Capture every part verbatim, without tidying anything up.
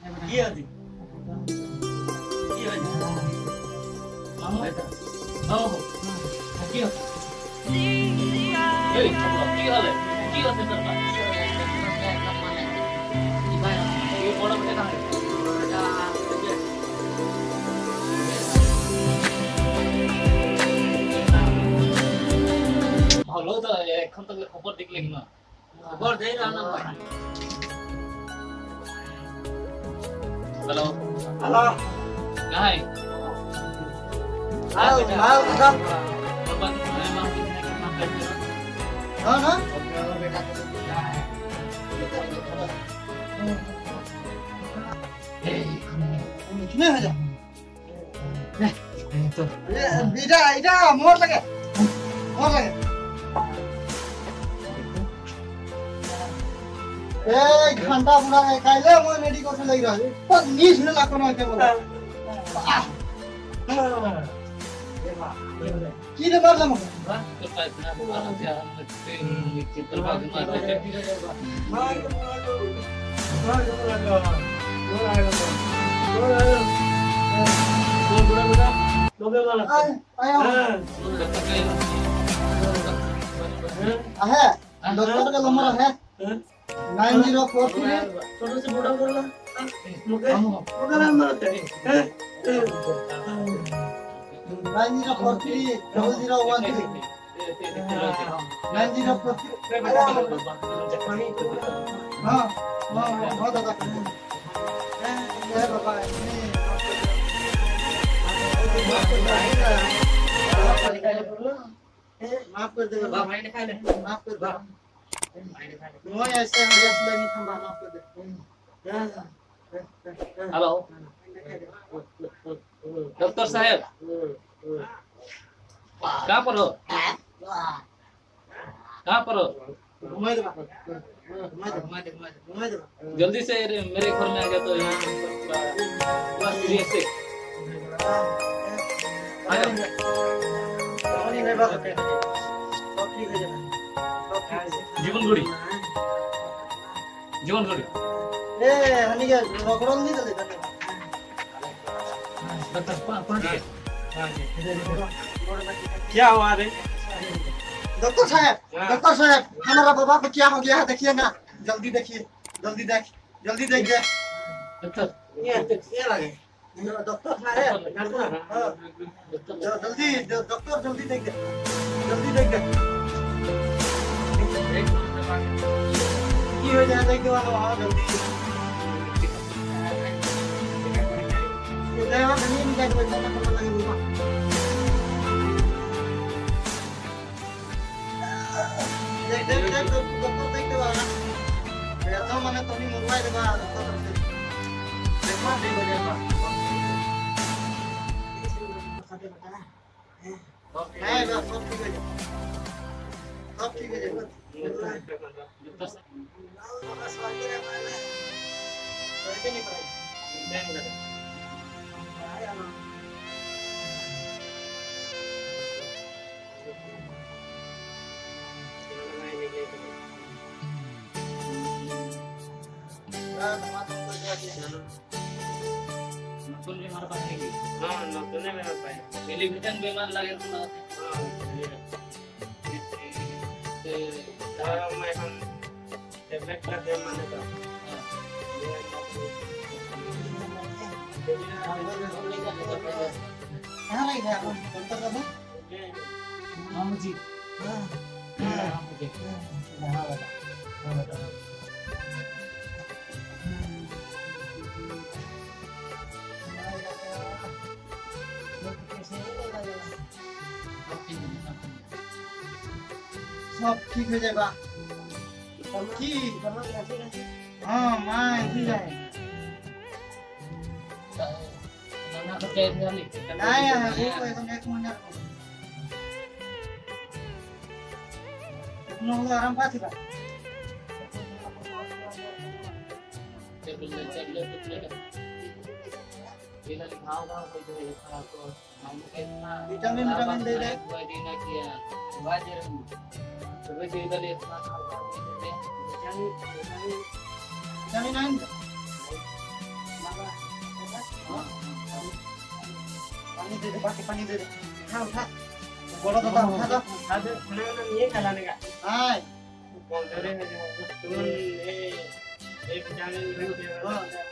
কি আছে কি হয়েছে মামু মামু কি হচ্ছে এই কি হলে কি হচ্ছে তোর ভাই কি ভাই এই বড় বড় কাজ ভালো তো এখন তো খবর দেখলে কি না খবর দেই না ভাই हेलो हेलो कहाँ है आओ आओ सब हाँ हाँ कितने है जा तो इधर इधर मोर लगे मोर लगे ए घंटा पूरा है काइले म मेडिकल से लग रहा है पर नीस न लाको न के बोला की रे मारला म तो पाइप ना मार दिया हम चित्र भाग मार दे मार मार मार बोल बोल बेटा लोगे वाला आया है डॉक्टर का नंबर है नाइन जीरो फोर थ्री छोटे से बड़ा कर ला मुके मुके नंबर है nine zero four three double zero one three nine zero four three हां हां हां दादा ए बाबा माफ कर दे बाबा भाई ने खा ले माफ कर बाबा नो ऐसे हम जैसे नहीं संभालना आपको दे हेलो डॉक्टर साहब कहाँ पर हो कहाँ पर हो घुमा दे घुमा दे घुमा दे घुमा दे जल्दी से मेरे घर में आ गया तो यहाँ थोड़ा सीरियस है आया नहीं बात है सब ठीक है जीवन गुड़ी जीवन गुड़ी ए हनी के रोकड़ों नहीं चले डॉक्टर पांच के क्या हुआ रे डॉक्टर साहब डॉक्टर साहब हमारा बाबा को क्या हो गया है देखिए ना जल्दी देखिए जल्दी देख जल्दी देखिए डॉक्टर ये ये लगे डॉक्टर साहब जल्दी डॉक्टर जल्दी देख दे जल्दी देख दे की हो जाए देख वाला वहां जल्दी ये देवा नहीं निकाल दो ना पता लगे बाबा देख देख देख डॉक्टर देख दे वाला ये तो मैंने तो नहीं मोबाइल दे डॉक्टर से देख मा देख बजे बा खाते बता है नहीं बस सब ठीक है सब ठीक है नकुल भी हमारे पास है कि हां नकुल ने मेरे पास टेलीविजन बीमार लगे तो हां और मैं हम टैबलेट लगे मैंने तो कहां लग गया कौन डॉक्टर का हां जी हां हां मुझे हां बता हां बता सब ठीक हो जाएगा की हां मैं भी जाए ना तो क्या नहीं नहीं है वो एकदम एक महीना इतना हुआ आराम पास का टेबल चेक ले तो ले ये ना लिखाओ ना कोई जो लिखा तो हम कितना विटामिन विटामिन दे दे दवाई देना किया दवाई दे रहे तो वैसे इधर इतना खर्चा नहीं देते विटामिन विटामिन नहीं दे दे बाकी पानी दे दे उठा उठा बड़ा दादा उठा दो खाना वाना नहीं खिलाने का हां अरे तुम ये एक जाने लग गया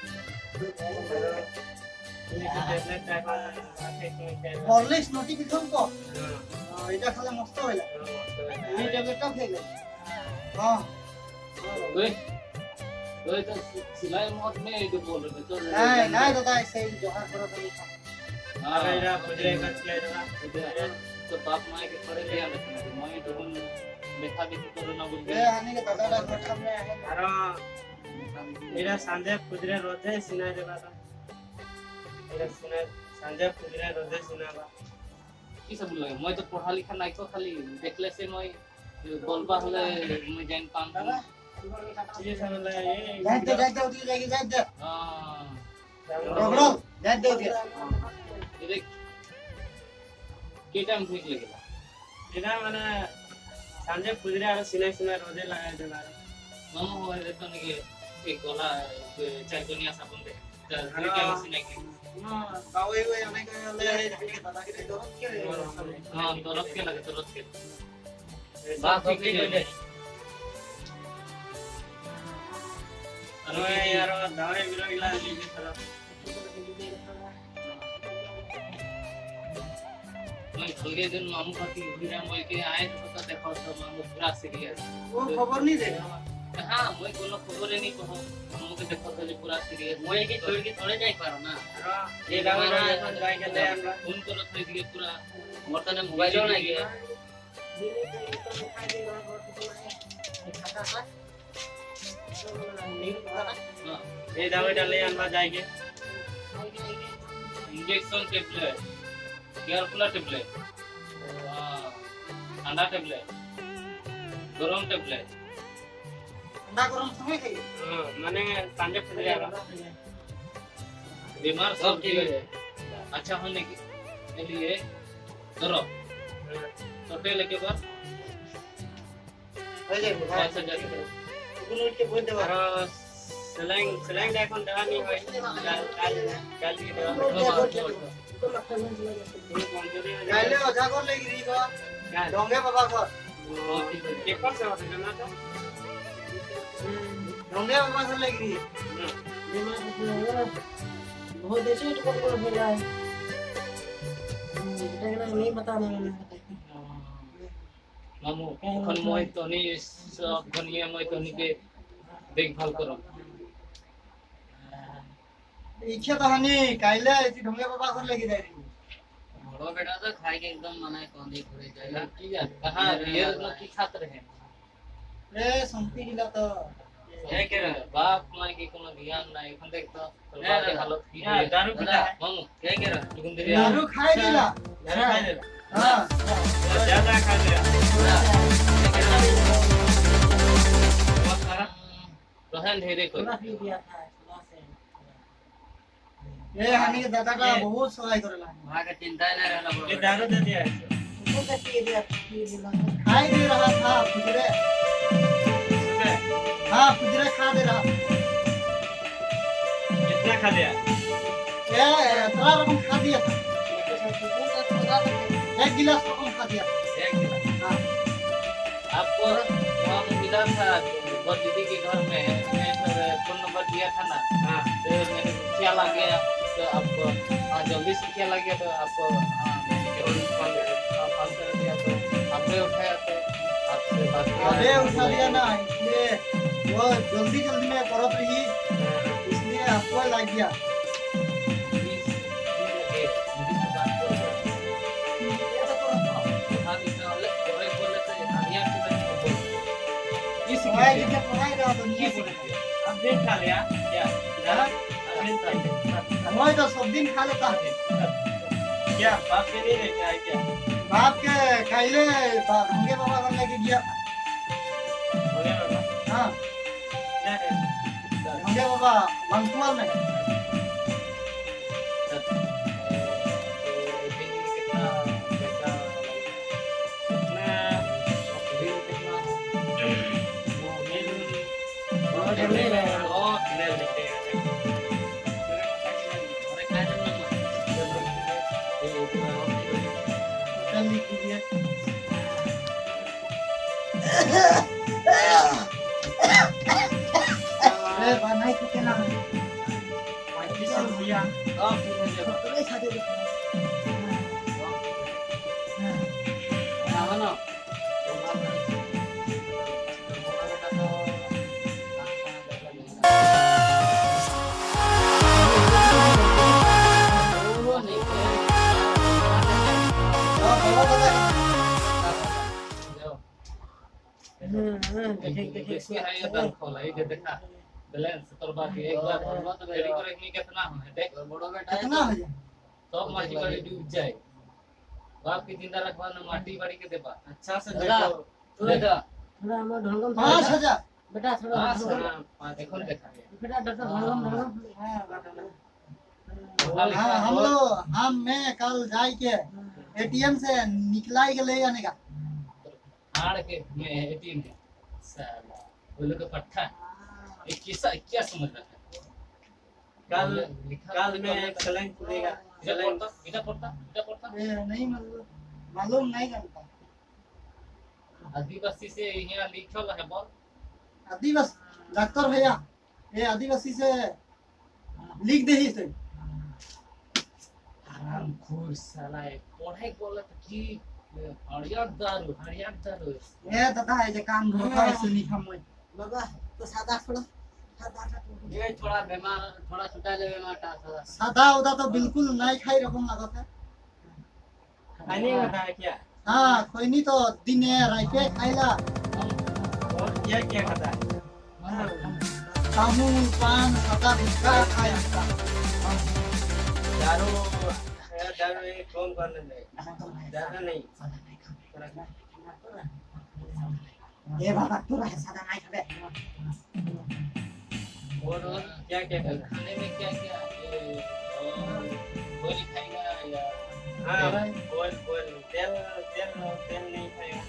ये टैबलेट टाइप हॉर्लिक्स नोटी पिथन को এটা খালে মস্ত হইলা এই ট্যাবলেটটা খেলে हां ओए ओए तो सिलाई मत में ये बोल रहे तो नहीं नहीं दादा ऐसे ही जोहार करो तो नहीं अरे यार गुजरे कर के जरा तो बाप माई के पड़े लिया लेकिन मैं तो देखा भी करो ना बोल ए हानि के दादा का सामने है अरे मेरा संजय गुजरे रोजे सुना दे बात मेरा सुना संजय गुजरे रोजे सुनाबा की सब लगे मैं तो पढ़ा लिखा नहीं तो खाली देखले से मैं बोलबा हले मैं जान पाम ये सब ले ये जाते जाते उठी जाके जाते हां रोबरो जाते उठी ये देख के टाइम ठीक लगेगा इधर मैंने संजय गुजरे और सुना सुना रोजे लगाए दे बारे मामा हो रे तो नहीं एक गोला चाय दुनिया साबुन दे तो क्या मशीन है हां बावे हुए हमें के ले हानि के दादा के दो के हां तो रख के लगे तो रख के बात ठीक है अरे यार दावे बिलो इलाज लीजिए सर मैं थोड़े दिन मामू का की वीडियो मोल के आए तो पता देखो तो मामू पूरा सीरियस वो खबर नहीं दे हां मैं कोनो खबर नहीं कहो मामू के देखो तो पूरा सीरियस मोए के छोड़ के थोड़े जाई पारो ना ये दावे ना जाई के ले हमरा फोन करो तो दिए पूरा मोरतने मोबाइल ना गया ये दावे डाले हमरा जाएंगे इंजेक्शन टेबलेट केयरफुल टेबलेट ठंडा टेबलेट गरम टेबलेट ठंडा गरम समय खाइए हां माने संजय गुजरे बीमार सब ठीक है अच्छा होने के लिए करो छोटे लेके बाद हो जाए ऐसा जाके कोनो के बोल दे और सलाइन सलाइन डायकन दवा नहीं होय काल काल की दवा गाले ओझा कर लेगी री को डोंगे बाबा को के कौन से होता ना तो डोंगे बाबा कर लेगी री बहुत देसी तो कोई कोई बोला है देखना नहीं बता रहे हैं मामू खन मोय तो नहीं सब दुनिया में तो नहीं के देखभाल करो इच्छा तो हनी काइले ऐसी डोंगे बाबा कर लेगी जाई री बड़ो बेटा तो खाई के एकदम मना कौन दे करे जाए की यार कहां ये लोग की छात्र है ए संती गिला तो है के बाप माई के कोनो ध्यान ना এখন देख तो बाप की हालत की है दारू पीता है मामू क्या कह रहा तुम दे दारू खाई दिला दारू खाई दे हां ज्यादा खा लिया बहुत सारा रहन धीरे कोई थोड़ा पी दिया था थोड़ा से ए हनी के दादा का बहुत सहाय करेला वहां का चिंता ही नहीं रहना ये बड़ो दारू दे दिया है वो का पी दिया पी दिया खाई दे रहा था पुजरे हां पुजरे खा दे रहा कितना खा लिया ए तेरा रकम खा दिया था एक गिलास रकम खा दिया एक गिलास हां आपको वहां पे मिला था बहुत दीदी के घर में मैं फिर फोन नंबर दिया था ना हां तो मैंने ख्याल आ गया तो आपको हाँ जल्दी से ख्याल आ गया तो आपको हाँ मैंने फोन फोन कर दिया तो आपने उठाया तो आपसे बात अबे उठा लिया ना इसलिए वो जल्दी जल्दी में करत रही इसलिए आपको लग गया पढ़ाई लिखे पढ़ाई रहा तो नहीं सीख अब देख खा लिया क्या दारू मैं तो सब दिन खा लेता क्या बाप के नहीं लेके आए क्या बाप के काइले ढंगे बाबा कर लेके गया हो गया बाबा हां क्या है ढंगे बाबा बंकुआ में कितना पैसा मैं बिल कितना वो मेल बहुत ले ले बहुत ले लेते हैं और एक आइटम नंबर अरे बनाई को केना है पैंतीस रुपया अब ठीक है जब तो खा दे ना ना देखिए है ये दल खोला ये देखा बैलेंस तोर बाकी एक बार रेडी करे में कितना है देख बड़ो बेटा कितना है सब माटी बाड़ी डूब जाए बाप की जिंदा रखवा न माटी बाड़ी के देबा अच्छा से देखो तू देखा थोड़ा हम ढंगम पाँच हजार बेटा थोड़ा हां ढंगम हां देखो देखा बेटा डॉक्टर ढंगम ढंगम हाँ हम लोग हम मैं कल जाए के एटीएम से निकला ही ले जाने का हाड़ के में एटीएम है साला बोले तो पट्टा ये किसा क्या समझ रहा है कल कल में एक चैलेंज देगा इधर पड़ता इधर पड़ता इधर पड़ता ये नहीं मालूम मालूम नहीं करता आदिवासी से यहाँ लिखल है बोल आदिवासी डॉक्टर भैया ये आदिवासी से लिख दे ही से आराम खोर साला है पढ़ाई बोले तो की हरियर दारू हरियर दारू ये दादा है जे काम धोखा से लिखा मैं बाबा तो सादा थोड़ा सादा सा ये थोड़ा बीमार थोड़ा छुटा ले बीमार टा साला सादा उदा तो बिल्कुल नहीं खाई रकम लागत है खाने होता है क्या हाँ कोई नहीं तो दिन है राइते खाइला और क्या क्या खाता है तामूल पान सादा बिस्का खाई दारू दारू ये कौन करने दे ज्यादा नहीं ये बाबा तू रहे सादा नहीं खाबे और क्या क्या खाता है खाने में क्या क्या ये गोली खाएगा या हाँ बोल बोल तेल तेल तेल नहीं खाएगा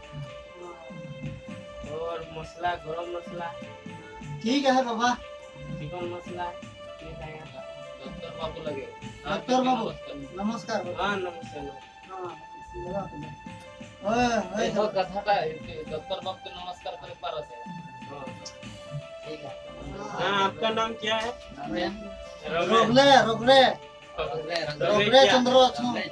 और मसाला गरम मसाला ठीक है बाबा चिकन मसाला नहीं खाएगा डॉक्टर बाबू लगे डॉक्टर बाबू नमस्कार बाबा हाँ नमस्ते हाँ लगा तुम ओए ओए देखो कथा का डॉक्टर बाबू को नमस्कार करे पारस है हाँ ठीक है हाँ आपका नाम क्या है रघु रोगले रोगले रोगले चंद्र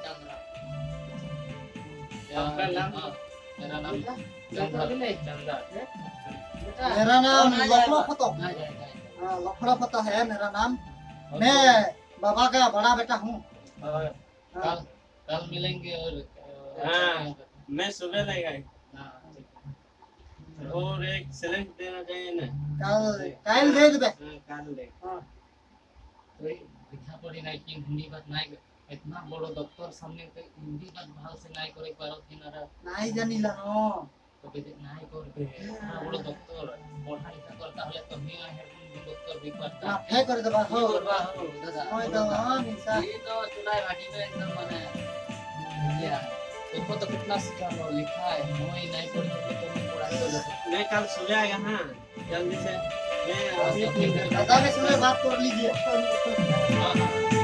आपका नाम मेरा नाम चंदा मेरा नाम लफड़ा फतो हाँ लफड़ा फतो है मेरा नाम मैं बाबा का बड़ा बेटा हूँ और कल कल मिलेंगे और हाँ मैं सुबह लेगा हाँ और एक चैलेंज देना चाहिए ना कल कल दे देबे हाँ काल ले हाँ कोई लिखा पड़ी नहीं कि हिंदी बात नहीं इतना बड़ो डॉक्टर सामने तो हिंदी बात भाव से नहीं करे पारो थी ना नहीं जानी ला नो तो बेटे नहीं करते इतना बड़ो डॉक्टर पढ़ा लिखा करता हले तो ही है डॉक्टर भी पढ़ता माफे कर देबा हो करवा हो दादा ओए तो हाँ निशा ये तो चुनाव घाटी में एकदम माने या देखो तो कितना सिखा लो लिखा है मैं नहीं पढ़ी तो तुम पढ़ाई कर सकते मैं कल सुबह आएगा हाँ जल्दी से मैं अभी ठीक कर दादा में सुने बात कर लीजिए हां हां